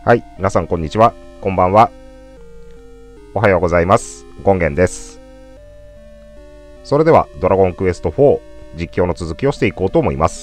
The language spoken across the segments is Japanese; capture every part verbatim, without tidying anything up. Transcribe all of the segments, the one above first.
はい、皆さんこんにちは、こんばんは。おはようございます。ゴンゲンです。それではドラゴンクエストフォー実況の続きをしていこうと思います。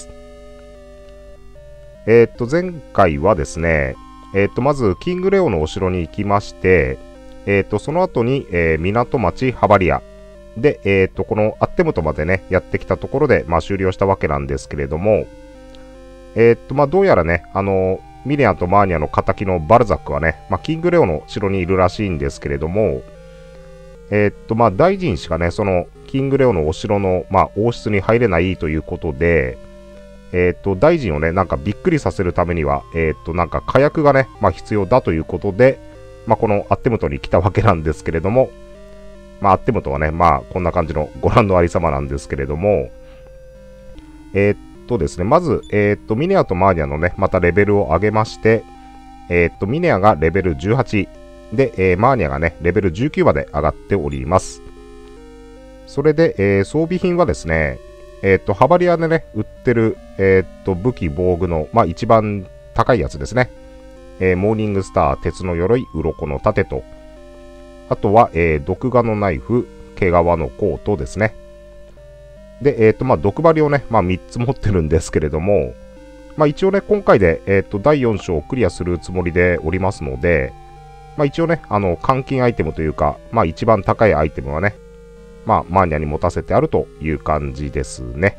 えー、っと前回はですね、えー、っとまずキングレオのお城に行きまして、えー、っとその後に、えー、港町ハバリアで、えー、っとこのアッテムトまでねやってきたところで、まあ、終了したわけなんですけれども、えー、っとまあどうやらねあのミネアとマーニャの仇のバルザックはね、まあ、キングレオの城にいるらしいんですけれども、えー、っとまあ大臣しかねそのキングレオのお城の、まあ、王室に入れないということで、えー、っと大臣をねなんかびっくりさせるためには、えー、っとなんか火薬がね、まあ、必要だということで、まあ、このアッテムトに来たわけなんですけれども、まあ、アッテムトはねまあこんな感じのご覧のありさまなんですけれども、えー、っとですねまず、えー、っとミネアとマーニャのねまたレベルを上げまして、えー、っとミネアがレベルじゅうはちで、えー、マーニャがねレベルじゅうきゅうまで上がっております。それで、えー、装備品はですね、えー、っとハバリアでね売ってる、えー、っと武器防具の、まあ、一番高いやつですね、えー、モーニングスター鉄の鎧鱗の盾と、あとは、えー、毒画のナイフ毛皮のコートですね。で、えっと、まあ、毒針をね、まあ、みっつ持ってるんですけれども、まあ、一応ね、今回で、えっと、だいよん章をクリアするつもりでおりますので、まあ、一応ね、あの、換金アイテムというか、まあ、一番高いアイテムはね、まあ、マーニャに持たせてあるという感じですね。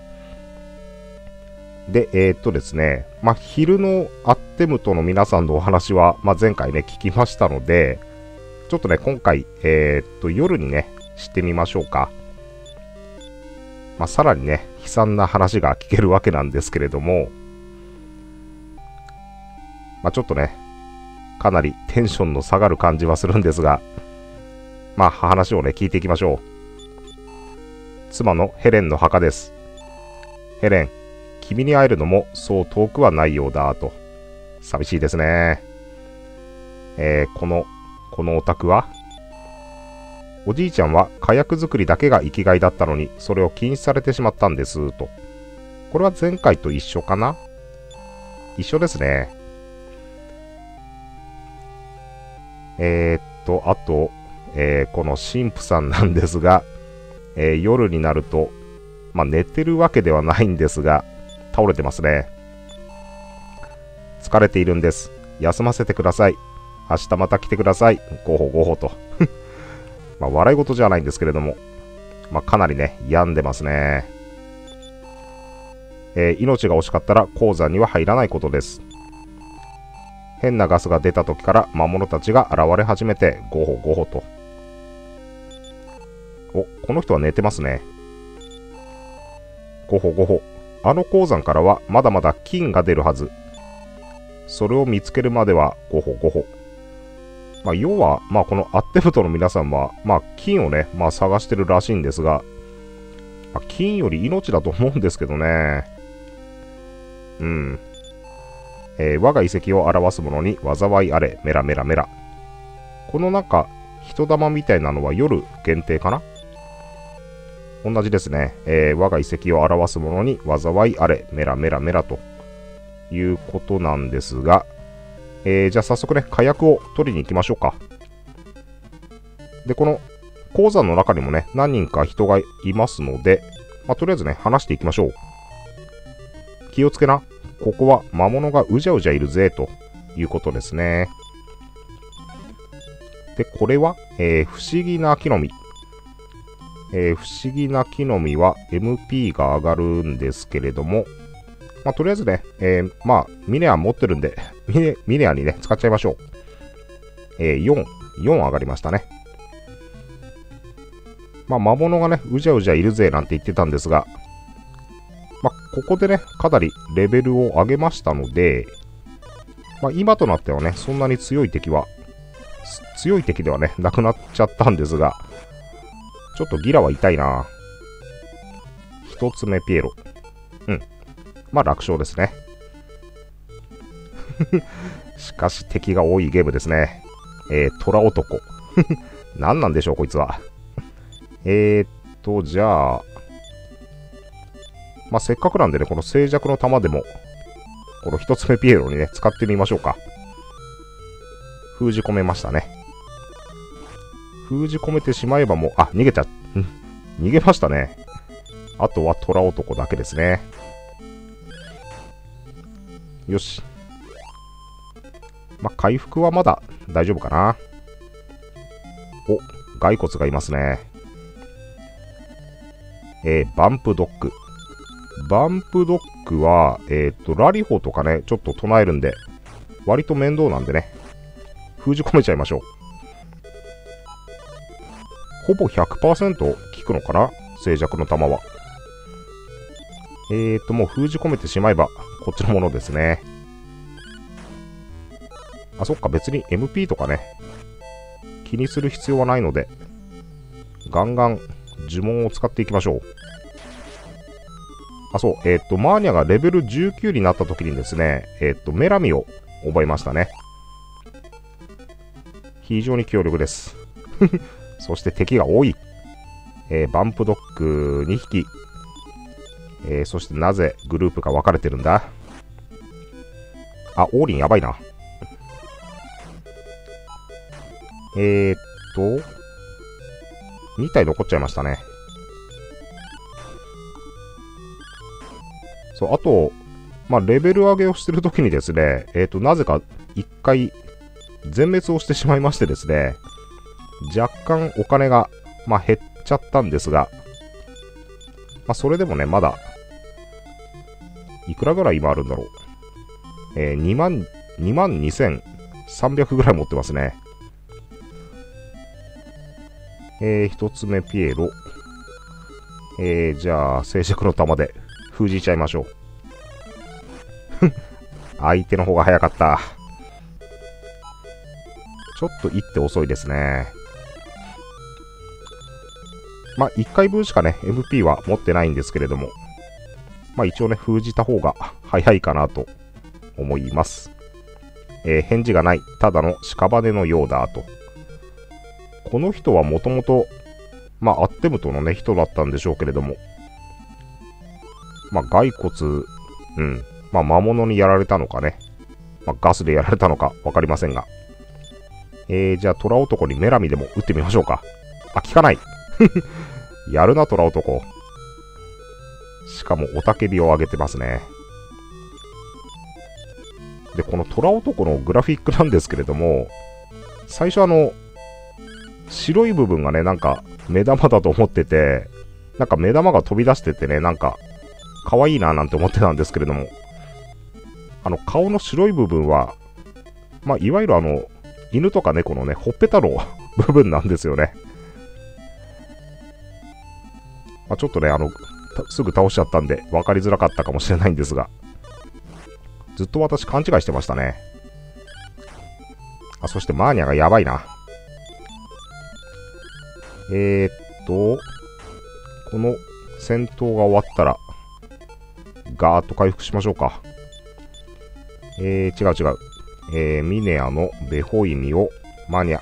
で、えっとですね、まあ、昼のアッテムトの皆さんのお話は、まあ、前回ね、聞きましたので、ちょっとね、今回、えっと、夜にね、してみましょうか。まあ、さらにね、悲惨な話が聞けるわけなんですけれども、まあ、ちょっとね、かなりテンションの下がる感じはするんですが、まあ、話をね、聞いていきましょう。妻のヘレンの墓です。ヘレン、君に会えるのもそう遠くはないようだと。寂しいですね。えー、この、このお宅はおじいちゃんは火薬作りだけが生きがいだったのに、それを禁止されてしまったんですと。これは前回と一緒かな？一緒ですね。えー、っと、あと、えー、この神父さんなんですが、えー、夜になると、まあ、寝てるわけではないんですが、倒れてますね。疲れているんです。休ませてください。明日また来てください。ごほごほと。まあ、笑い事じゃないんですけれども、まあ、かなりね、病んでますね。えー、命が惜しかったら鉱山には入らないことです。変なガスが出た時から魔物たちが現れ始めて、ごほごほと。お、この人は寝てますね。ごほごほ。あの鉱山からはまだまだ金が出るはず。それを見つけるまでは、ごほごほ。まあ、要は、まあ、このアッテムトの皆さんは、まあ、金をね、まあ、探してるらしいんですが、まあ、金より命だと思うんですけどね。うん。えー、我が遺跡を表すものに災いあれ、メラメラメラ。このなんか、人玉みたいなのは夜限定かな？同じですね。えー、我が遺跡を表すものに災いあれ、メラメラメラということなんですが、えー、じゃあ早速ね、火薬を取りに行きましょうか。で、この鉱山の中にもね、何人か人がいますので、まあ、とりあえずね、話していきましょう。気をつけな。ここは魔物がうじゃうじゃいるぜ、ということですね。で、これは、えー、不思議な木の実。えー、不思議な木の実は エムピー が上がるんですけれども、まあ、とりあえずね、えー、まあ、ミネア持ってるんで、ミネ、ミネアにね、使っちゃいましょう。えー、よん、よん上がりましたね。まあ、魔物がね、うじゃうじゃいるぜなんて言ってたんですが、まあ、ここでね、かなりレベルを上げましたので、まあ、今となってはね、そんなに強い敵は、強い敵ではね、なくなっちゃったんですが、ちょっとギラは痛いな。一つ目ピエロ。うん。まあ楽勝ですね。しかし敵が多いゲームですね。えー、虎男。何なんでしょう、こいつは。えーっと、じゃあ、まあせっかくなんでね、この静寂の玉でも、この一つ目ピエロにね、使ってみましょうか。 封じ込めましたね。封じ込めてしまえばもう、あ、逃げちゃ、逃げましたね。あとは虎男だけですね。よし。まあ、回復はまだ大丈夫かな。お、骸骨がいますね。えー、バンプドッグ。バンプドッグは、えっと、ラリホとかね、ちょっと唱えるんで、割と面倒なんでね、封じ込めちゃいましょう。ほぼ ひゃくパーセント 効くのかな、静寂の弾は。えっと、もう封じ込めてしまえば、こっちのものですね。あ、そっか、別に エムピー とかね、気にする必要はないので、ガンガン呪文を使っていきましょう。あ、そう、えっと、マーニャがレベルじゅうきゅうになった時にですね、えっと、メラミを覚えましたね。非常に強力です。そして敵が多い。えー、バンプドッグにひき。えー、そしてなぜグループが分かれてるんだ。あ、オーリンやばいな。えー、っと、に体残っちゃいましたね。そう、あと、まあ、レベル上げをしてるときにですね、えー、っと、なぜかいっかい全滅をしてしまいましてですね、若干お金が、まあ、減っちゃったんですが、まあ、それでもね、まだ、いくらぐらい今あるんだろう。えー、にまん、にまんにせんさんびゃくぐらい持ってますね。えー、一つ目ピエロ。えー、じゃあ、静寂の玉で封じちゃいましょう。相手の方が早かった。ちょっと一手遅いですね。まあ、いっかいぶんしかね、エムピー は持ってないんですけれども、まあ一応ね、封じた方が早いかなと思います。えー、返事がない。ただの屍のようだと。この人はもともと、まあ、アッテムトのね、人だったんでしょうけれども、まあ、骸骨、うん、まあ、魔物にやられたのかね、まあ、ガスでやられたのかわかりませんが、えー、じゃあ、虎男にメラミでも撃ってみましょうか。あ、効かない。やるな、虎男。しかも、雄たけびを上げてますね。で、この虎男のグラフィックなんですけれども、最初あの、白い部分がね、なんか目玉だと思ってて、なんか目玉が飛び出しててね、なんか可愛いななんて思ってたんですけれども、あの顔の白い部分は、まあ、いわゆるあの、犬とか猫のね、ほっぺたの部分なんですよね。まあ、ちょっとね、あの、すぐ倒しちゃったんで、分かりづらかったかもしれないんですが、ずっと私勘違いしてましたね。あ、そしてマーニャがやばいな。えー、っと、この戦闘が終わったら、ガーッと回復しましょうか。えー、違う違う。えー、ミネアのベホイミをマニャ。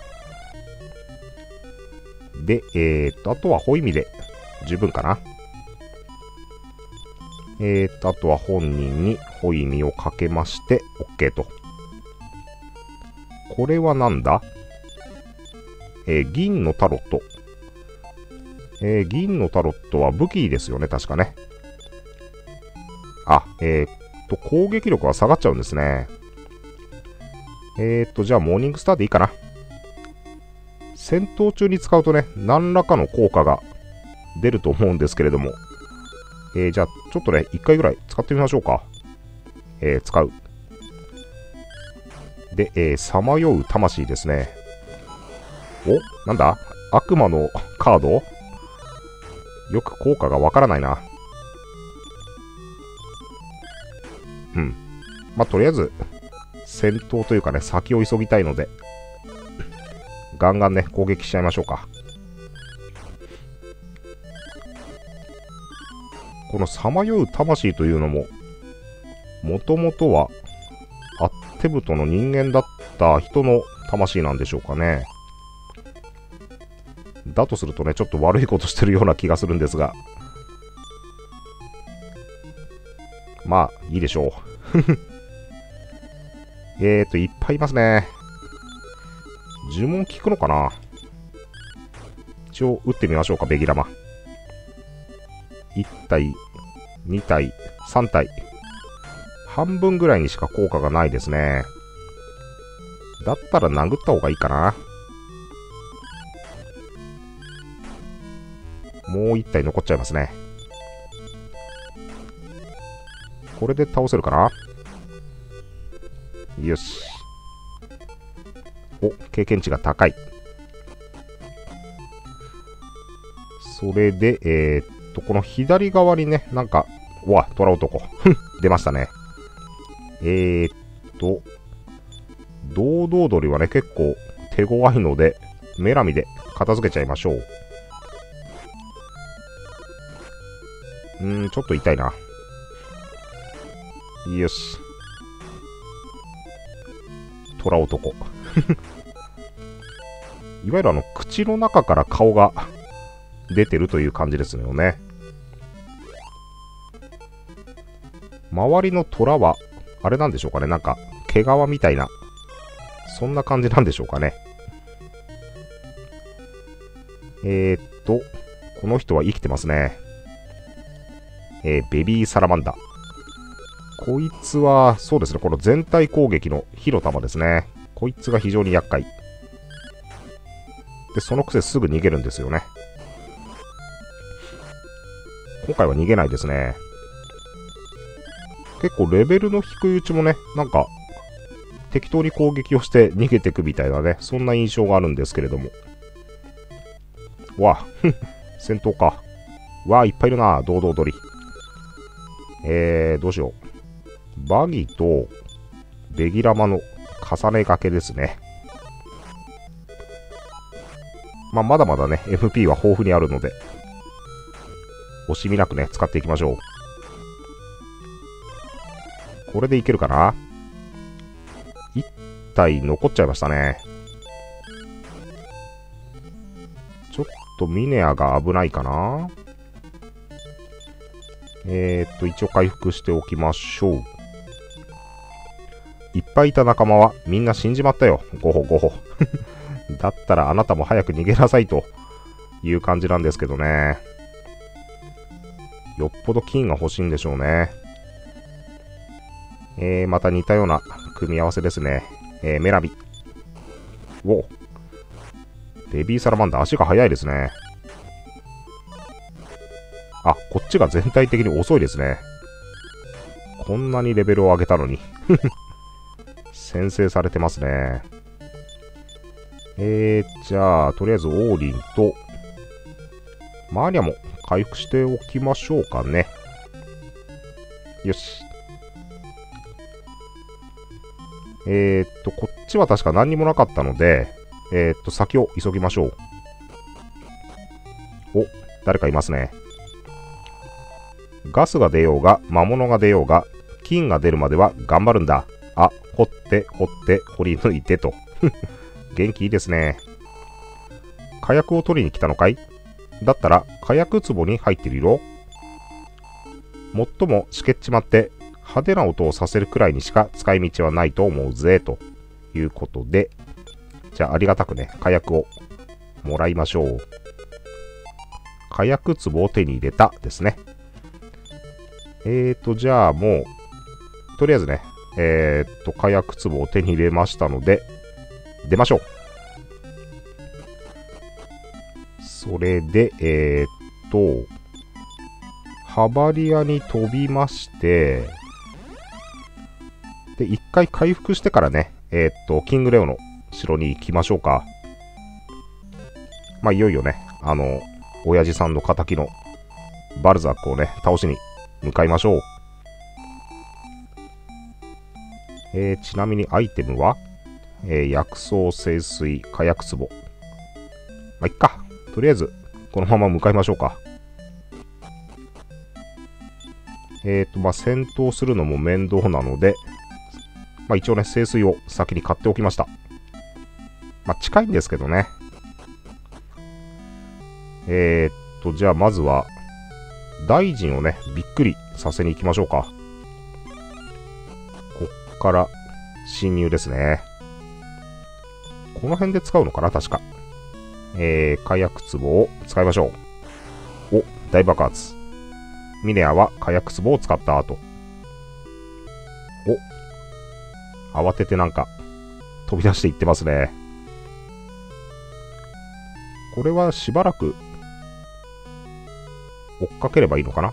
で、えー、っと、あとはホイミで十分かな。えー、っと、あとは本人にホイミをかけまして、OK と。これはなんだ？えー、銀のタロット。えー、銀のタロットは武器ですよね、確かね。あ、えー、っと、攻撃力は下がっちゃうんですね。えー、っと、じゃあ、モーニングスターでいいかな。戦闘中に使うとね、何らかの効果が出ると思うんですけれども。えー、じゃあ、ちょっとね、一回ぐらい使ってみましょうか。えー、使う。で、えー、さまよう魂ですね。お、なんだ？悪魔のカード？よく効果がわからないな。うん。まあ、とりあえず、戦闘というかね、先を急ぎたいので、ガンガンね、攻撃しちゃいましょうか。このさまよう魂というのも、もともとは、アッテムトの人間だった人の魂なんでしょうかね。だとするとね、ちょっと悪いことしてるような気がするんですが。まあ、いいでしょう。えーと、いっぱいいますね。 呪文効くのかな。一応打ってみましょうか、ベギラマ。いち体、に体、さん体。半分ぐらいにしか効果がないですね。だったら殴った方がいいかな。もういち体残っちゃいますね。これで倒せるかな。よし。お、経験値が高い。それで、えー、っと、この左側にね、なんか、うわ、虎男。出ましたね。えー、っと、堂々鳥はね、結構手強いので、メラミで片付けちゃいましょう。うーん、ちょっと痛いな。よし。虎男。いわゆるあの、口の中から顔が出てるという感じですよね。周りの虎は、あれなんでしょうかね。なんか、毛皮みたいな、そんな感じなんでしょうかね。えー、っと、この人は生きてますね。えー、ベビーサラマンダ。こいつは、そうですね、この全体攻撃の火の玉ですね。こいつが非常に厄介。で、そのくせすぐ逃げるんですよね。今回は逃げないですね。結構レベルの低いうちもね、なんか、適当に攻撃をして逃げていくみたいなね、そんな印象があるんですけれども。わあ、戦闘か。わあ、いっぱいいるな、堂々鳥。えー、どうしよう。バギと、ベギラマの重ね掛けですね。まあ、まだまだね、エムピー は豊富にあるので、惜しみなくね、使っていきましょう。これでいけるかな。いち体残っちゃいましたね。ちょっとミネアが危ないかな。えーっと、一応回復しておきましょう。いっぱいいた仲間はみんな死んじまったよ。ごほごほ。だったらあなたも早く逃げなさいという感じなんですけどね。よっぽど金が欲しいんでしょうね。えー、また似たような組み合わせですね。えー、メラビ。おっ。ベビーサラマンダー、足が速いですね。あ、こっちが全体的に遅いですね。こんなにレベルを上げたのに。先制されてますね。えー、じゃあ、とりあえずオーリンと、マーニャも回復しておきましょうかね。よし。えーっと、こっちは確か何にもなかったので、えーっと、先を急ぎましょう。お、誰かいますね。ガスが出ようが、魔物が出ようが、金が出るまでは頑張るんだ。あ、掘って、掘って、掘り抜いてと。元気いいですね。火薬を取りに来たのかい？だったら、火薬壺に入ってるよ。もっともしけっちまって、派手な音をさせるくらいにしか使い道はないと思うぜ、ということで、じゃあありがたくね、火薬をもらいましょう。火薬壺を手に入れたですね。えーと、じゃあもう、とりあえずね、えーと、火薬壺を手に入れましたので、出ましょう。それで、えーと、ハバリアに飛びまして、で、一回回復してからね、えーっと、キングレオの城に行きましょうか。まあ、いよいよね、あの、親父さんの仇のバルザックをね、倒しに向かいましょう。えー、ちなみにアイテムは、えー、薬草聖水火薬壺。まあ、いっか。とりあえず、このまま向かいましょうか。えっと、まあ、戦闘するのも面倒なので、まあ、一応ね、聖水を先に買っておきました。まあ、近いんですけどね。えー、っと、じゃあまずは、大臣をね、びっくりさせに行きましょうか。こっから侵入ですね。 この辺で使うのかな確か。えー、火薬壺を使いましょう。お、大爆発。ミネアは火薬壺を使った後。お、慌ててなんか、飛び出していってますね。これはしばらく、追っかければいいのかな。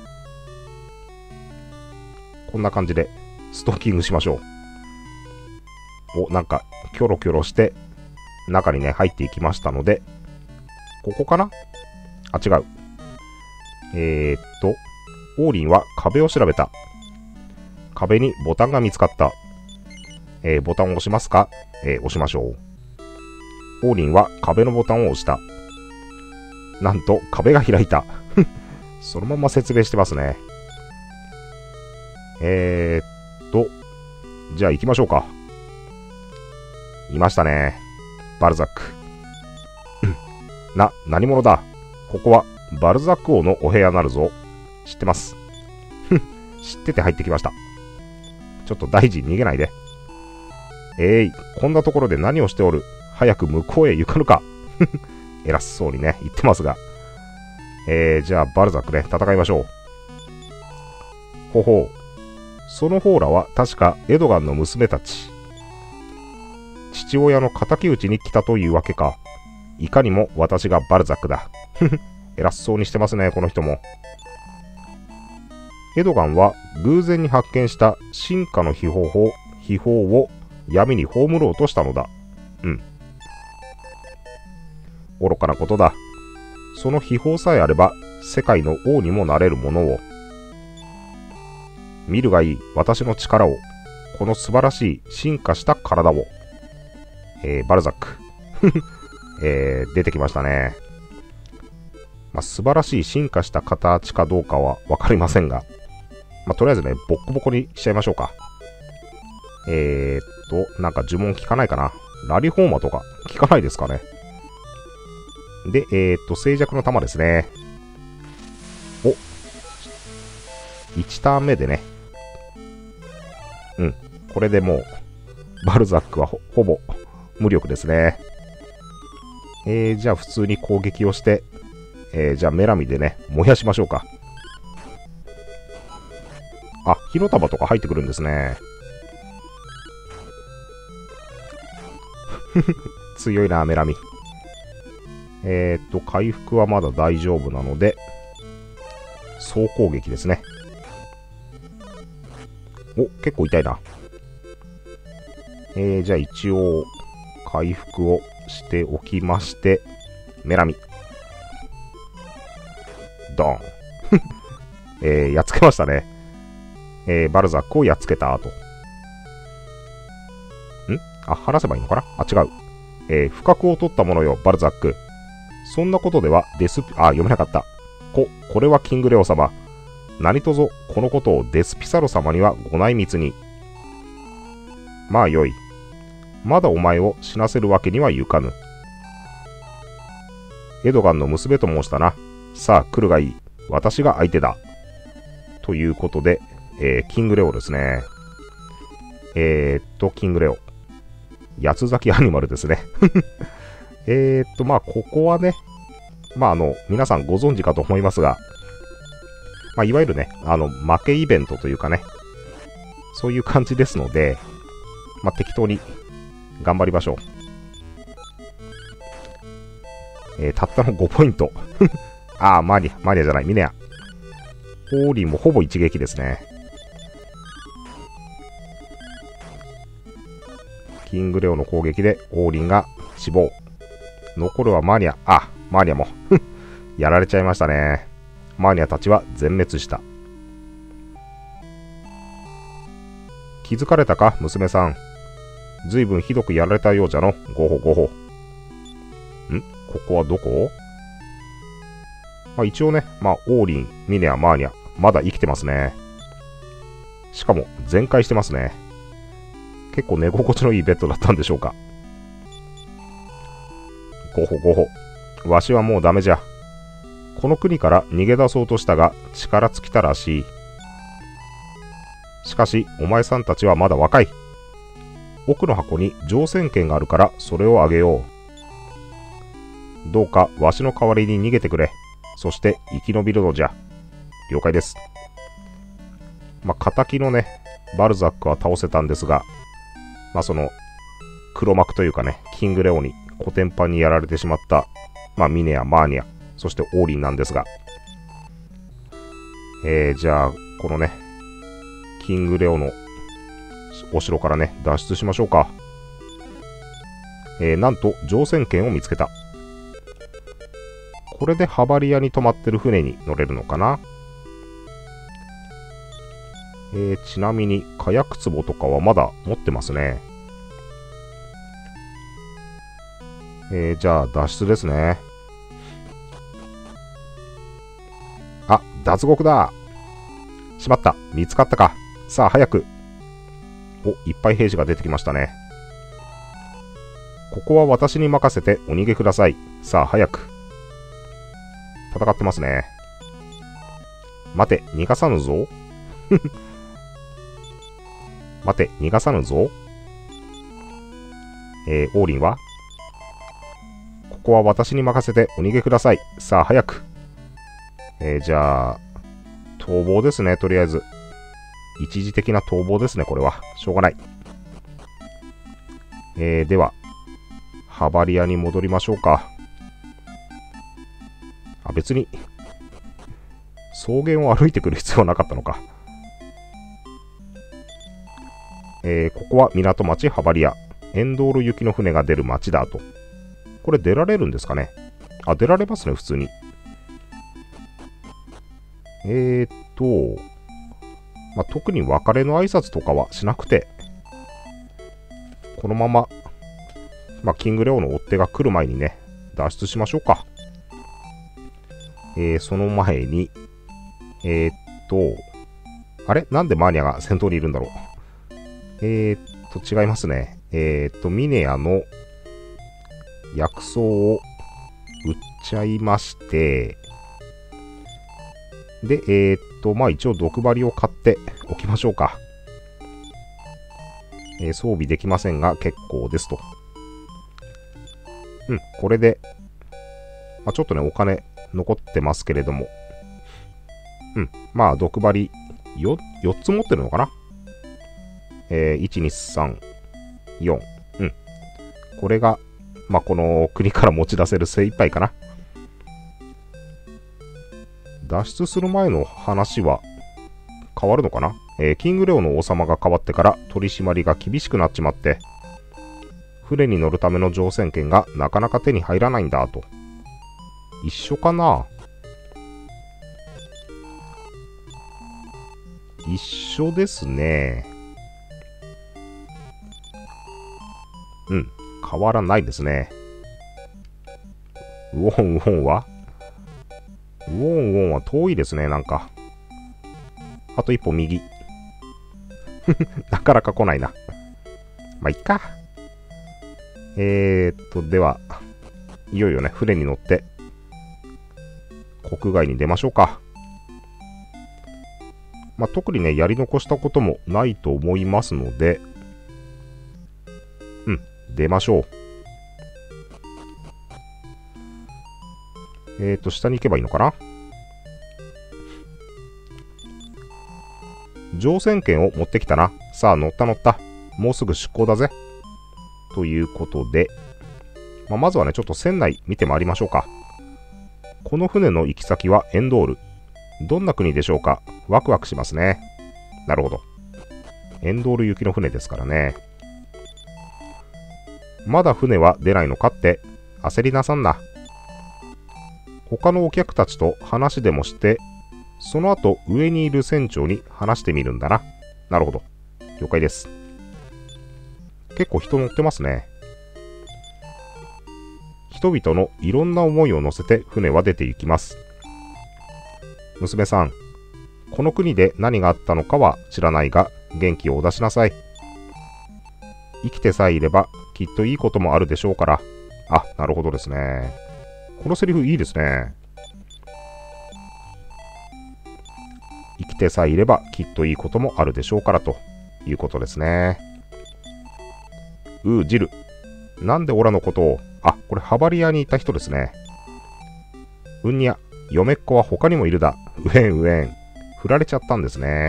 こんな感じで、ストッキングしましょう。お、なんか、キョロキョロして、中にね、入っていきましたので、ここかなあ、違う。えー、っと、オーリンは壁を調べた。壁にボタンが見つかった。えー、ボタンを押しますか、えー、押しましょう。オーリンは壁のボタンを押した。なんと、壁が開いた。そのまま説明してますね。えー、っと、じゃあ行きましょうか。いましたね。バルザック。な、何者だ。ここはバルザック王のお部屋なるぞ。知ってます。知ってて入ってきました。ちょっと大臣逃げないで。えい、こんなところで何をしておる。早く向こうへ行かぬか。偉そうにね、言ってますが。えー、じゃあバルザックね、戦いましょう。ほほう。その方らは確かエドガンの娘たち。父親の敵討ちに来たというわけか。いかにも私がバルザックだ。偉そうにしてますね、この人も。エドガンは偶然に発見した進化の秘宝を、秘宝を闇に葬ろうとしたのだ。うん。愚かなことだ。その秘宝さえあれば、世界の王にもなれるものを。見るがいい、私の力を。この素晴らしい進化した体を。えー、バルザック。えー、出てきましたね。まあ、素晴らしい進化した形かどうかはわかりませんが、まあ、とりあえずね、ボッコボコにしちゃいましょうか。えーっと、なんか呪文効かないかな。ラリホーマとか効かないですかね。で、えーっと、静寂の玉ですね。お、いちターン目でね。うん、これでもう、バルザックは ほ, ほぼ無力ですね。えー、じゃあ普通に攻撃をして、えー、じゃあメラミでね、燃やしましょうか。あ、火の玉とか入ってくるんですね。強いな、メラミ。えーっと、回復はまだ大丈夫なので、総攻撃ですね。お、結構痛いな。えー、じゃあ一応、回復をしておきまして、メラミ。ドーン。えー、やっつけましたね。えー、バルザックをやっつけた後。んあ、話せばいいのかなあ、違う。えー、不覚を取ったものよ、バルザック。そんなことでは、デスピ、あ、読めなかった。こ、これはキングレオ様。何とぞ、このことをデスピサロ様にはご内密に。まあよい。まだお前を死なせるわけにはいかぬ。エドガンの娘と申したな。さあ、来るがいい。私が相手だ。ということで、えー、キングレオですね。えー、っと、キングレオ。八つ咲きアニマルですね。えーっと、まあ、ここはね、まあ、あの、皆さんご存知かと思いますが、まあ、いわゆるね、あの、負けイベントというかね、そういう感じですので、まあ、適当に頑張りましょう。えー、たったのごポイント。ああ、マニア、マニアじゃない、ミネア。オーリンもほぼ一撃ですね。キングレオの攻撃でオーリンが死亡。残るはマニア。あ、マニアも。やられちゃいましたね。マニアたちは全滅した。気づかれたか、娘さん。ずいぶんひどくやられたようじゃの。ごほごほ。んここはどこ？まあ一応ね、まあオーリン、ミネア、マーニャ、まだ生きてますね。しかも全開してますね。結構寝心地のいいベッドだったんでしょうか。ごほごほ。わしはもうダメじゃ。この国から逃げ出そうとしたが力尽きたらしい。しかしお前さんたちはまだ若い。 奥の箱に乗船券があるからそれをあげよう。どうかわしの代わりに逃げてくれ。そして生き延びるのじゃ。了解です。まあ、仇のね、バルザックは倒せたんですが、まあ、その、黒幕というかね、キングレオにコテンパンにやられてしまった、まあ、ミネやマーニャ、そしてオーリンなんですが、えー、じゃあ、このね、キングレオのお城からね、脱出しましょうか。えー、なんと、乗船券を見つけた。これでハバリアに泊まってる船に乗れるのかな。えー、ちなみに火薬壺とかはまだ持ってますね。えー、じゃあ脱出ですね。あ、脱獄だ。しまった。見つかったか。さあ早く。お、いっぱい兵士が出てきましたね。ここは私に任せてお逃げください。さあ早く。戦ってますね。待て、逃がさぬぞ。待て、逃がさぬぞ。えー、オーリンはここは私に任せてお逃げください。さあ、早く。えー、じゃあ、逃亡ですね、とりあえず。一時的な逃亡ですね、これは。しょうがない。えー、では、ハバリアに戻りましょうか。あ、別に、草原を歩いてくる必要はなかったのか。えー、ここは港町ハバリア。エンドール行きの船が出る町だと。これ出られるんですかね。あ、出られますね、普通に。えーっと、まあ、特に別れの挨拶とかはしなくて、このまま、まあ、キングレオの追っ手が来る前にね、脱出しましょうか。えー、その前に、えーっと、あれなんでマーニャが先頭にいるんだろう。えーっと、違いますね。えーっと、ミネアの薬草を売っちゃいまして、で、えーっと、まあ一応毒針を買っておきましょうか。えー、装備できませんが結構ですと。うん、これで、まあ、ちょっとね、お金残ってますけれども、うん、まあ毒針よっつ持ってるのかな。えー、いち、に、さん、よん。うん。これが、まあ、この国から持ち出せる精一杯かな。脱出する前の話は変わるのかな。えー、キングレオの王様が変わってから取り締まりが厳しくなっちまって、船に乗るための乗船券がなかなか手に入らないんだと。一緒かな。一緒ですね。うん、変わらないですね。ウォンウォンはウォンウォンは遠いですね、なんか。あと一歩右。なかなか来ないな。まあ、いっか。えーっと、では、いよいよね、船に乗って、国外に出ましょうか。まあ、特にね、やり残したこともないと思いますので、うん、出ましょう。えーと、下に行けばいいのかな。乗船券を持ってきたな。さあ、乗った乗った。もうすぐ出港だぜ。ということで、まあ、まずはね、ちょっと船内見て回りましょうか。この船の行き先はエンドール。どんな国でしょうか。ワクワクしますね。なるほど。エンドール行きの船ですからね。まだ船は出ないのかって焦りなさんな。他のお客たちと話でもして、その後上にいる船長に話してみるんだな。なるほど。了解です。結構人乗ってますね。人々のいろんな思いを乗せて船は出て行きます。娘さん、この国で何があったのかは知らないが、元気をお出しなさい。生きてさえいればきっといいこともあるでしょうから。あ、なるほどですね。このセリフいいですね。生きてさえいればきっといいこともあるでしょうからということですね。 うー、ジル。なんでオラのことを、あ、これハバリアにいた人ですね。うんにゃ、嫁っ子は他にもいるだ。うえんうえん。振られちゃったんですね。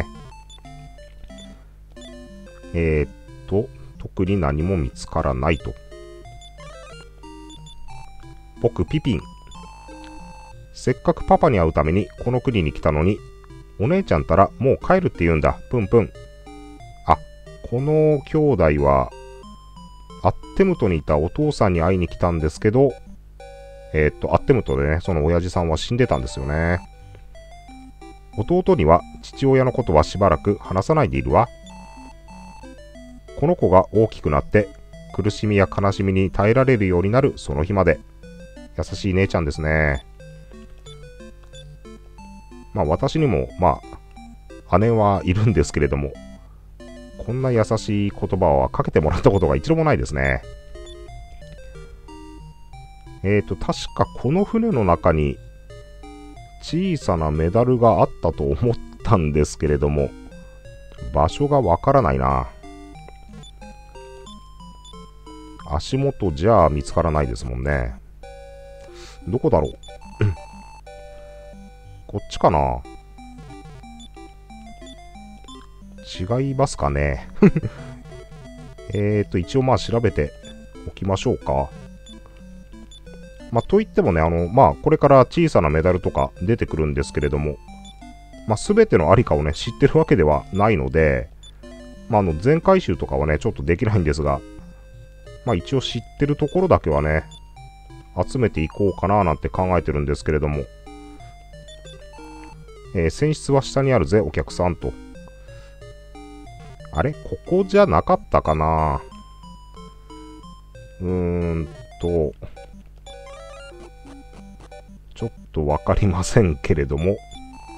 えー、っと、特に何も見つからないと。僕、ピピン。せっかくパパに会うためにこの国に来たのに、お姉ちゃんたらもう帰るって言うんだ。プンプン。あ、この兄弟は、アッテムトにいたお父さんに会いに来たんですけど、えー、っと、アッテムトでね、その親父さんは死んでたんですよね。弟には父親のことはしばらく話さないでいるわ。この子が大きくなって苦しみや悲しみに耐えられるようになるその日まで。優しい姉ちゃんですね。まあ私にもまあ姉はいるんですけれども、こんな優しい言葉はかけてもらったことが一度もないですね。えーと確かこの船の中に小さなメダルがあったと思ったんですけれども、場所がわからないな。足元じゃ見つからないですもんね。どこだろうこっちかな。違いますかねえーと一応まあ調べておきましょうか。まあといってもね、あのまあこれから小さなメダルとか出てくるんですけれども、まあ全てのありかをね知ってるわけではないので、まああの全回収とかはねちょっとできないんですが、まあ一応知ってるところだけはね集めていこうかななんて考えてるんですけれども、えー、船室は下にあるぜお客さんと。あれここじゃなかったかな。うーんとちょっとわかりませんけれども、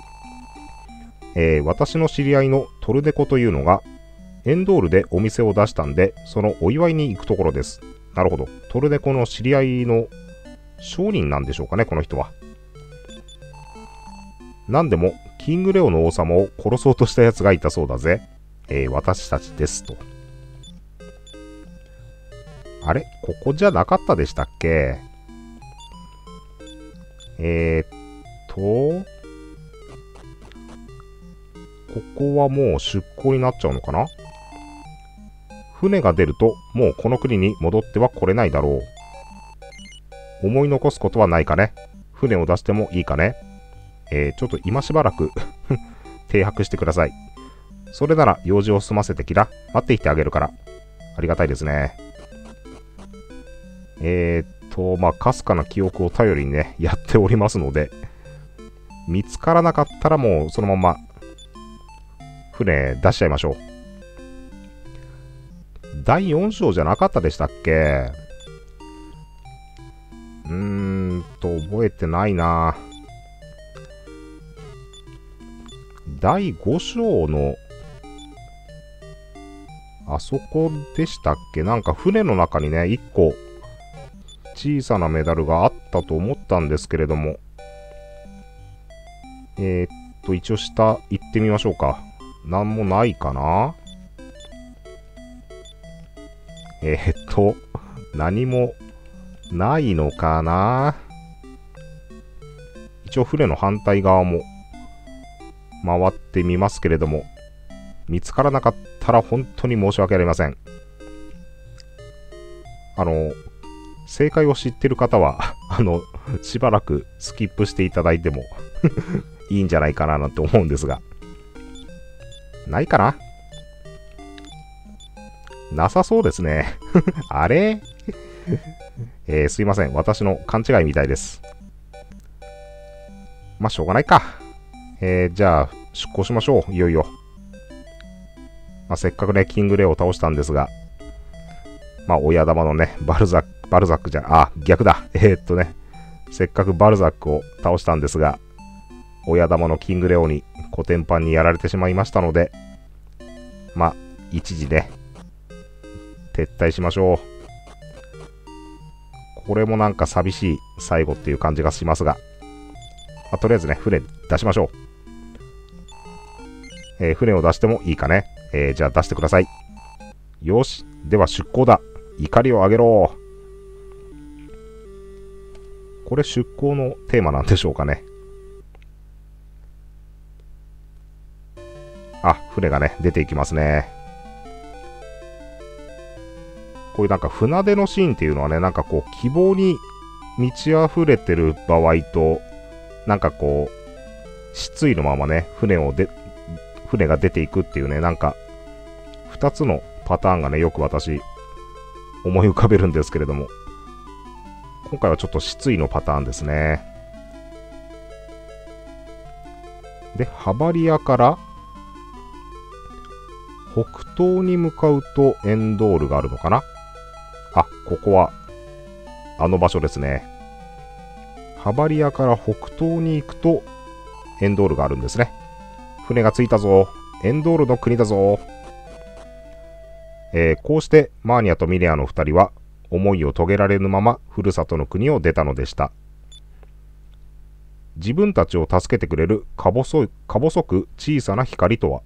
えー、私の知り合いのトルデコというのがエンドールでお店を出したんで、そのお祝いに行くところです。なるほど。トルデコの知り合いの商人なんでしょうかね、この人は。なんでも、キングレオの王様を殺そうとした奴がいたそうだぜ。えー、私たちですと。あれここじゃなかったでしたっけ。えー、っと、ここはもう出港になっちゃうのかな。船が出るともうこの国に戻っては来れないだろう。思い残すことはないかね。船を出してもいいかね。えー、ちょっと今しばらく停泊してください。それなら用事を済ませてきな。待っていてあげるから。ありがたいですね。えーっと、まあ、かすかな記憶を頼りにね、やっておりますので、見つからなかったらもうそのまま船出しちゃいましょう。だいよん章じゃなかったでしたっけ。うーんと、覚えてないな。だいご章のあそこでしたっけ。なんか船の中にね、いっこ小さなメダルがあったと思ったんですけれども、えー、っと、一応下行ってみましょうか。なんもないかな。えー、っと、何もないのかな。一応船の反対側も回ってみますけれども、見つからなかったら本当に申し訳ありません。あの、正解を知ってる方は、あの、しばらくスキップしていただいてもいいんじゃないかななんて思うんですが。ないかな？なさそうですね。あれえー、すいません。私の勘違いみたいです。まあ、しょうがないか。えー、じゃあ、出港しましょう。いよいよ。まあ、せっかくね、キングレオを倒したんですが、まあ、親玉のね、バルザック、バルザックじゃ、あ、逆だ。えー、っとね、せっかくバルザックを倒したんですが、親玉のキングレオにコテンパンにやられてしまいましたので、まあ、一時ね、撤退しましょう。これもなんか寂しい最後っていう感じがしますが、まあ、とりあえずね、船出しましょう。えー、船を出してもいいかね。えー、じゃあ出してください。よし。では出港だ。 怒りを上げろ。これ出航のテーマなんでしょうかね。あ、船がね、出ていきますね。こういうなんか船出のシーンっていうのはね、なんかこう希望に満ち溢れてる場合と、なんかこう、失意のままね、船をで、船が出ていくっていうね、なんか、二つのパターンがね、よく私、思い浮かべるんですけれども、今回はちょっと失意のパターンですね。で、ハバリアから北東に向かうとエンドールがあるのかな。あ、ここはあの場所ですね。ハバリアから北東に行くとエンドールがあるんですね。船が着いたぞ。エンドールの国だぞ。えー、こうしてマーニャとミレアの二人は思いを遂げられぬままふるさとの国を出たのでした。自分たちを助けてくれるか細い、か細く小さな光とは。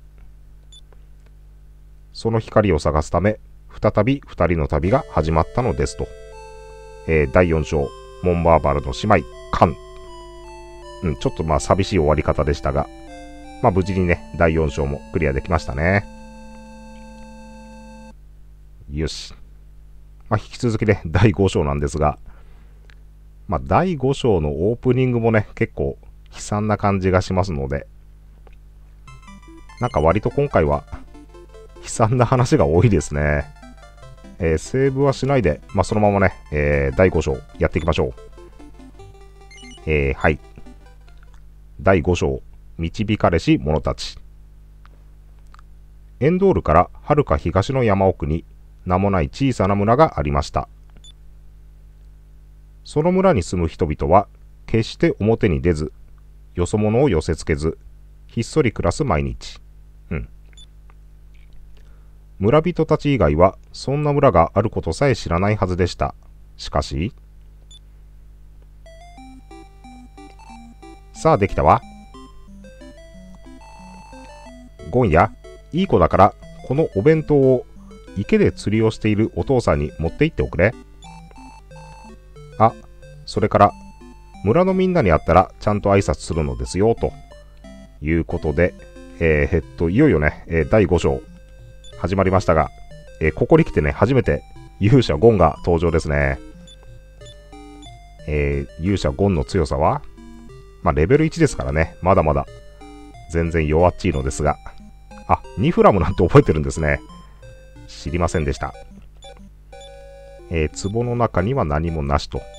その光を探すため再び二人の旅が始まったのですと。えー、だいよん章モンバーバルの姉妹カン、うん、ちょっとまあ寂しい終わり方でしたが、まあ無事にねだいよん章もクリアできましたね。よし、まあ、引き続きねだいご章なんですが、まあだいご章のオープニングもね結構悲惨な感じがしますので、なんか割と今回は悲惨な話が多いですね。えー、セーブはしないで、まあ、そのままね、えー、だいご章やっていきましょう。えー、はい。だいご章、導かれし者たち。エンドールからはるか東の山奥に名もない小さな村がありました。その村に住む人々は決して表に出ず、よそ者を寄せつけず、ひっそり暮らす毎日。うん。村人たち以外はそんな村があることさえ知らないはずでした。しかし、さあできたわ。ゴンや、いい子だからこのお弁当を池で釣りをしているお父さんに持って行っておくれ。あ、それから村のみんなに会ったらちゃんと挨拶するのですよということで、えー、えっといよいよね、えー、だいご章始まりましたが、えー、ここに来てね初めて勇者ゴンが登場ですね。えー、勇者ゴンの強さはまあレベルいちですからね、まだまだ全然弱っちいのですが、あ、ニフラムなんて覚えてるんですね。知りませんでした。えー、壺の中には何もなしと。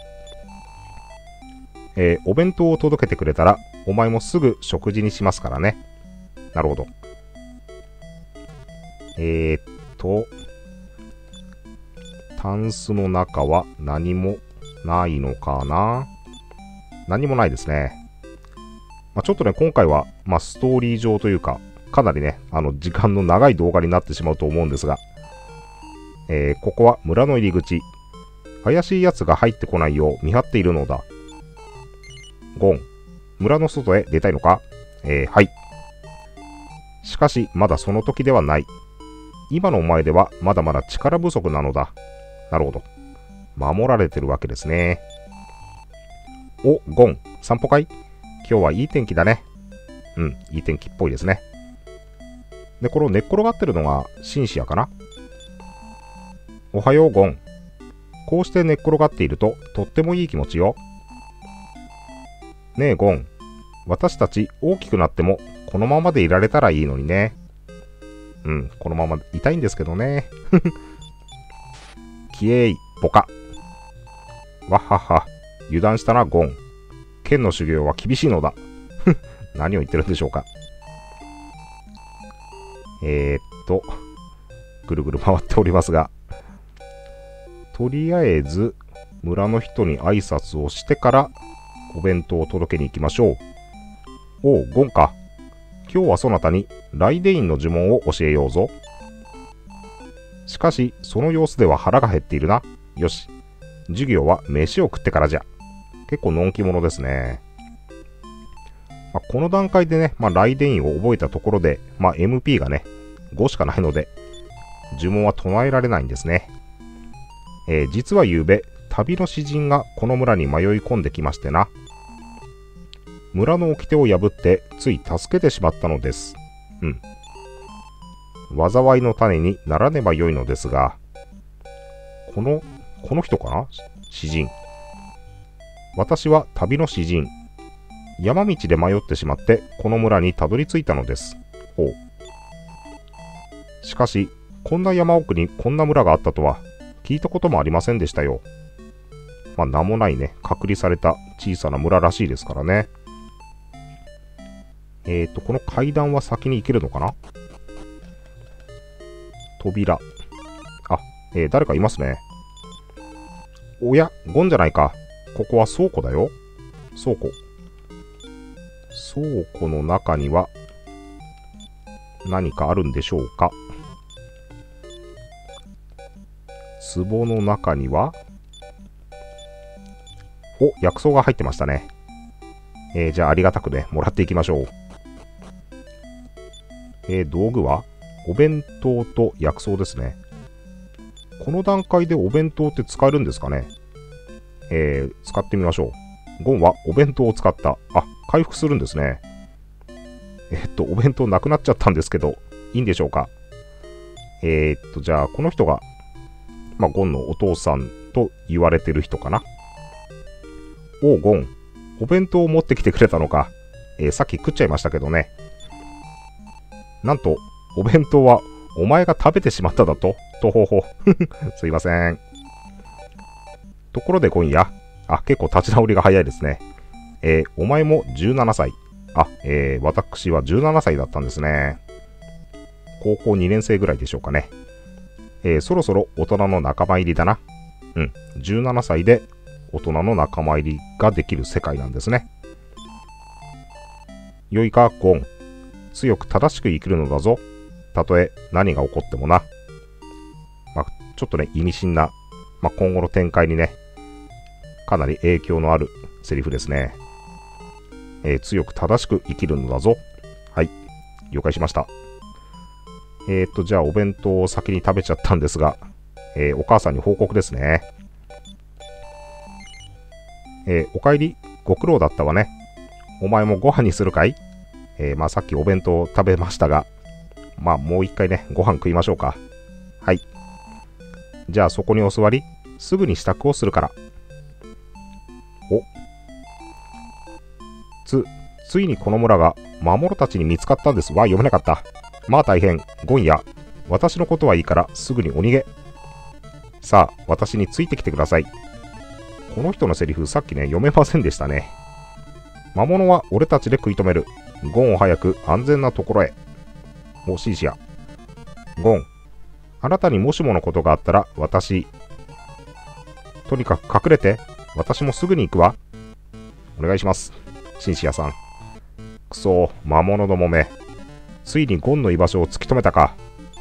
えー、お弁当を届けてくれたらお前もすぐ食事にしますからね。なるほど。えー、っとタンスの中は何もないのかな。何もないですね。まあ、ちょっとね今回は、まあ、ストーリー上というかかなりねあの時間の長い動画になってしまうと思うんですが、えー、ここは村の入り口。怪しいやつが入ってこないよう見張っているのだ。ゴン、村の外へ出たいのか。えー、はい。しかしまだその時ではない。今のお前ではまだまだ力不足なのだ。なるほど。守られてるわけですね。お、ゴン、散歩かい？今日はいい天気だね。うん、いい天気っぽいですね。で、これを寝っ転がってるのがシンシアかな。おはよう、ゴン。こうして寝っ転がっているととってもいい気持ちよ。ねえ、ゴン。私たち大きくなってもこのままでいられたらいいのにね。うん、このままいたいんですけどね。キエイ、ボカ。わっはっは、油断したな、ゴン。剣の修行は厳しいのだ。何を言ってるんでしょうか。えー、っと、ぐるぐる回っておりますが、とりあえず、村の人に挨拶をしてから、お弁当を届けに行きましょう。おう、ゴンか。今日はそなたにライデインの呪文を教えようぞ。しかし、その様子では腹が減っているな。よし。授業は飯を食ってからじゃ。結構のんき者ですね。まあ、この段階でね、まあ、ライデインを覚えたところで、まあ、エムピー がね、ごしかないので、呪文は唱えられないんですね。 えー、実は昨べ、旅の詩人がこの村に迷い込んできましてな。村の掟を破ってつい助けてしまったのです。うん。災いの種にならねばよいのですが、この、この人かな？詩人。私は旅の詩人。山道で迷ってしまってこの村にたどり着いたのです。ほう。しかし、こんな山奥にこんな村があったとは聞いたこともありませんでしたよ。まあ、名もないね、隔離された小さな村らしいですからね。えーと、この階段は先に行けるのかな？扉。あ、えー、誰かいますね。おや、ゴンじゃないか。ここは倉庫だよ。倉庫。倉庫の中には何かあるんでしょうか。壺の中には、お、薬草が入ってましたね。えー、じゃあありがたくね、もらっていきましょう。えー、道具はお弁当と薬草ですね。この段階でお弁当って使えるんですかね。えー、使ってみましょう。ゴンはお弁当を使った。あ、回復するんですね。えー、っと、お弁当なくなっちゃったんですけど、いいんでしょうか。えー、っと、じゃあ、この人が、まあ、ゴンのお父さんと言われてる人かな。おう、ゴン。お弁当を持ってきてくれたのか。えー、さっき食っちゃいましたけどね。なんと、お弁当はお前が食べてしまっただと。とほほ。すいません。ところで今夜、あ、結構立ち直りが早いですね。えー、お前もじゅうななさい。あ、えー、私はじゅうななさいだったんですね。高校にねん生ぐらいでしょうかね。えー、そろそろ大人の仲間入りだな。うん、じゅうななさいで大人の仲間入りができる世界なんですね。よいか、ゴン。強く正しく生きるのだぞ。たとえ何が起こってもな。まあ、ちょっとね、意味深な、まあ、今後の展開にね、かなり影響のあるセリフですね。えー、強く正しく生きるのだぞ。はい、了解しました。えーっと、じゃあお弁当を先に食べちゃったんですが、えー、お母さんに報告ですね。えー、おかえり、ご苦労だったわね。お前もご飯にするかい？えー、まあさっきお弁当を食べましたが、まあもう一回ね、ご飯食いましょうか。はい。じゃあそこにお座り、すぐに支度をするから。お。つ、ついにこの村が魔物たちに見つかったんですわ。読めなかった。まあ大変、ゴンや、私のことはいいからすぐにお逃げ。さあ、私についてきてください。この人のセリフさっきね、読めませんでしたね。魔物は俺たちで食い止める。ゴンを早く安全なところへ。お、シーシア。ゴン、あなたにもしものことがあったら、私、とにかく隠れて、私もすぐに行くわ。お願いします。シンシアさん。くそー、魔物どもめ。ついにゴンの居場所を突き止めたか。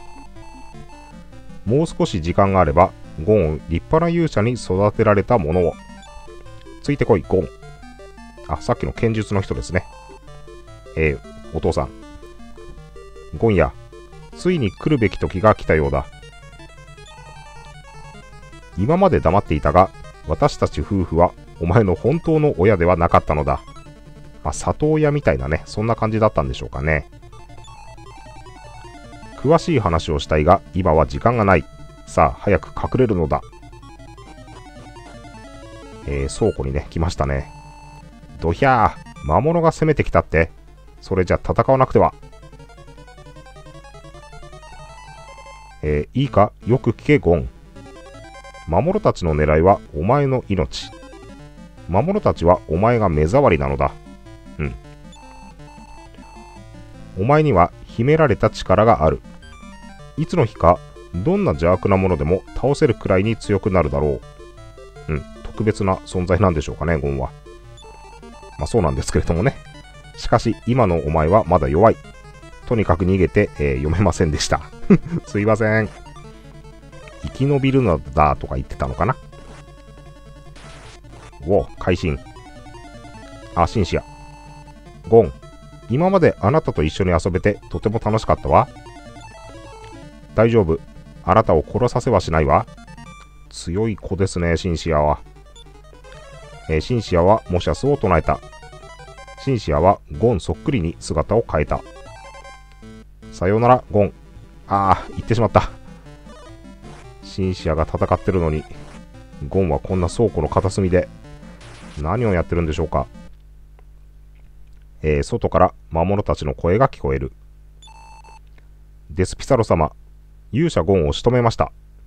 もう少し時間があれば、ゴンを立派な勇者に育てられたものを。ついてこい、ゴン。あ、さっきの剣術の人ですね。えー、お父さん。ゴンや、ついに来るべき時が来たようだ。今まで黙っていたが、私たち夫婦はお前の本当の親ではなかったのだ。まあ、里親みたいなね、そんな感じだったんでしょうかね。詳しい話をしたいが、今は時間がない。さあ、早く隠れるのだ。えー、倉庫にね、来ましたね。どひゃー、魔物が攻めてきたって。それじゃ戦わなくては。えー、いいか、よく聞け、ゴン。魔物たちの狙いはお前の命。魔物たちはお前が目障りなのだ。うん。お前には秘められた力がある。いつの日か、どんな邪悪なものでも倒せるくらいに強くなるだろう。うん、特別な存在なんでしょうかね、ゴンは。まあそうなんですけれどもね。しかし、今のお前はまだ弱い。とにかく逃げて、えー、読めませんでした。すいません。生き延びるのだとか言ってたのかな。お、会心。あ、シンシア。ゴン、今まであなたと一緒に遊べてとても楽しかったわ。大丈夫。あなたを殺させはしないわ。 強い子ですね、シンシアは。えー、シンシアはモシャスを唱えた。シンシアはゴンそっくりに姿を変えた。さようなら、ゴン。ああ、行ってしまった。シンシアが戦ってるのに、ゴンはこんな倉庫の片隅で何をやってるんでしょうか。えー、外から魔物たちの声が聞こえる。デスピサロ様、勇者ゴンを仕留めました。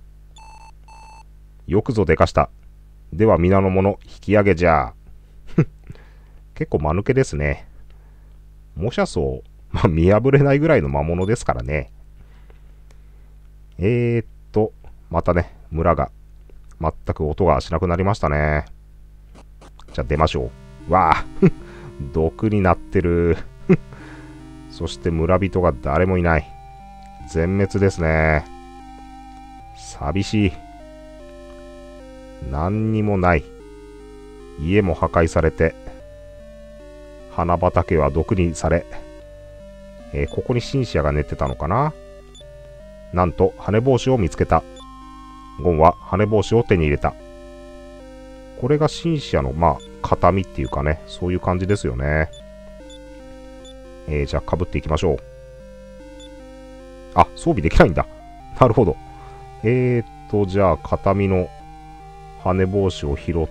よくぞでかした。では皆の者引き上げじゃあ。結構間抜けですね。モシャスを、まあ、見破れないぐらいの魔物ですからね。えーっと、またね、村が全く音がしなくなりましたね。じゃあ出ましょう。わあ毒になってる。そして村人が誰もいない。全滅ですね。寂しい。何にもない。家も破壊されて、花畑は毒にされ、えー、ここにシンシアが寝てたのかな。なんと羽帽子を見つけた。ゴンは羽帽子を手に入れた。これがシンシアのまあ形見っていうかね、そういう感じですよね。えー、じゃあ被っていきましょう。あ、装備できないんだ。なるほど。えーっと、じゃあ形見の羽帽子を拾って、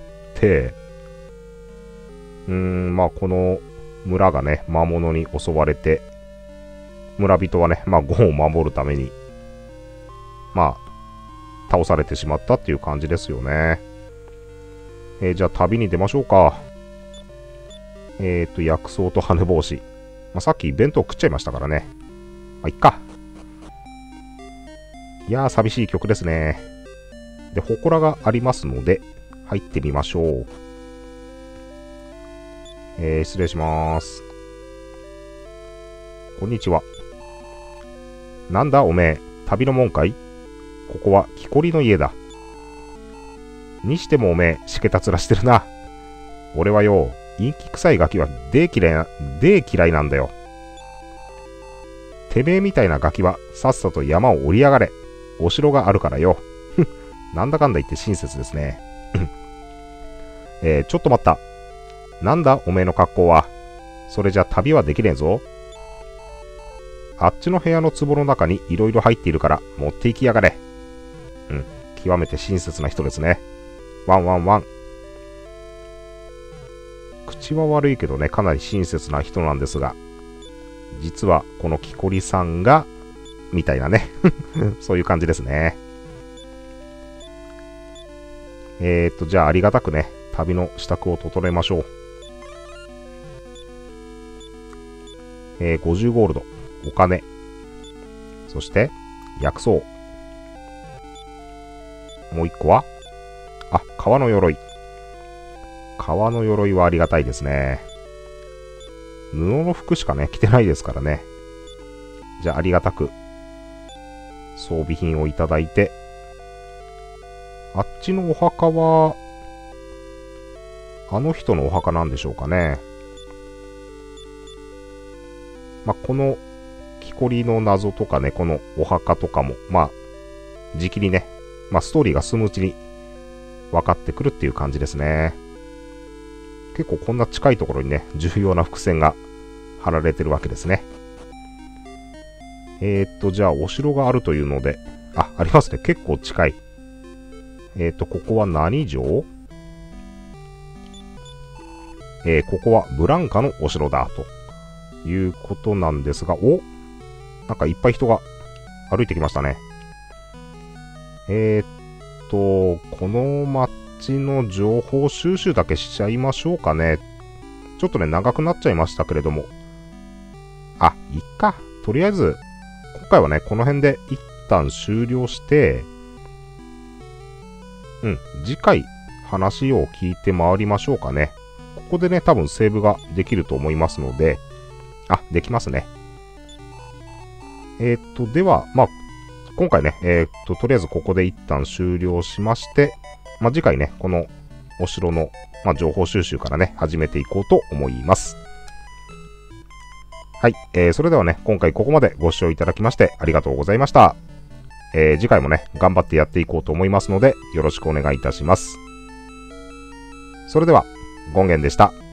うーん、まあこの村がね、魔物に襲われて、村人はね、まあゴンを守るために、まあ、倒されてしまったっていう感じですよね。えー、じゃあ旅に出ましょうか。えーっと、薬草と羽帽子。まあ、さっき弁当食っちゃいましたからね。まあ、いっか。いやー、寂しい曲ですね。で、祠がありますので、入ってみましょう。えー、失礼します。こんにちは。なんだおめえ、旅のもんかい？ここは木こりの家だ。にしてもおめえ、しけたつらしてるな。俺はよ、陰気臭いガキはでー嫌いな、でー嫌いなんだよ。てめえみたいなガキはさっさと山を降りやがれ。お城があるからよ。なんだかんだ言って親切ですね。えー、ちょっと待った。なんだおめえの格好は。それじゃ旅はできねえぞ。あっちの部屋の壺の中にいろいろ入っているから持って行きやがれ。うん、極めて親切な人ですね。ワンワンワン。口は悪いけどね、かなり親切な人なんですが、実はこの木こりさんが、みたいなね。そういう感じですね。えーっと、じゃあありがたくね、旅の支度を整えましょう。えー、ごじゅうゴールド、お金。そして、薬草。もう一個は、あ、革の鎧。革の鎧はありがたいですね。布の服しかね、着てないですからね。じゃあありがたく、装備品をいただいて、あっちのお墓は、あの人のお墓なんでしょうかね。まあ、この木こりの謎とかね、このお墓とかも、まあ、じきにね、まあ、ストーリーが進むうちに分かってくるっていう感じですね。結構こんな近いところにね、重要な伏線が張られてるわけですね。えーっと、じゃあ、お城があるというので、あ、ありますね。結構近い。えーっと、ここは何城？えー、ここはブランカのお城だ、ということなんですが、お？なんかいっぱい人が歩いてきましたね。えーっと、この街の情報収集だけしちゃいましょうかね。ちょっとね、長くなっちゃいましたけれども。あ、いっか。とりあえず、今回はね、この辺で一旦終了して、うん、次回話を聞いて回りましょうかね。ここでね、多分セーブができると思いますので、あ、できますね。えー、っと、では、まあ、今回ね、えー、っと、とりあえずここで一旦終了しまして、まあ、次回ね、このお城の、まあ、情報収集からね、始めていこうと思います。はい、えー、それではね、今回ここまでご視聴いただきましてありがとうございました。 えー、次回もね、頑張ってやっていこうと思いますので、よろしくお願いいたします。それでは、権現でした。